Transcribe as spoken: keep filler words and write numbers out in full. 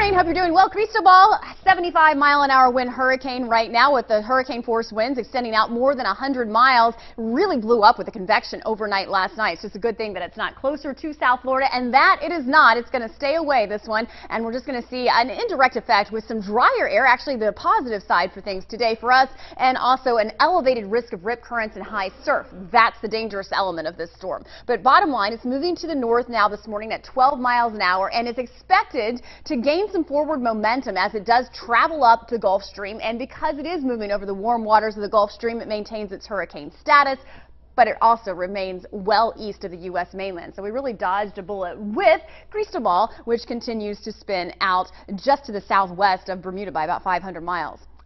morning. Hope you're doing well. Cristobal, seventy-five mile an hour wind hurricane right now with the hurricane force winds extending out more than one hundred miles. Really blew up with the convection overnight last night. It's just a good thing that it's not closer to South Florida, and that it is not. It's going to stay away, this one, and we're just going to see an indirect effect with some drier air, actually the positive side for things today for us, and also an elevated risk of rip currents and high surf. That's the dangerous element of this storm. But bottom line, it's moving to the north now this morning at twelve miles an hour, and it's expected to gain some forward momentum as it does travel up the Gulf Stream. And because it is moving over the warm waters of the Gulf Stream, it maintains its hurricane status, but it also remains well east of the U S mainland. So we really dodged a bullet with Cristobal, which continues to spin out just to the southwest of Bermuda by about five hundred miles.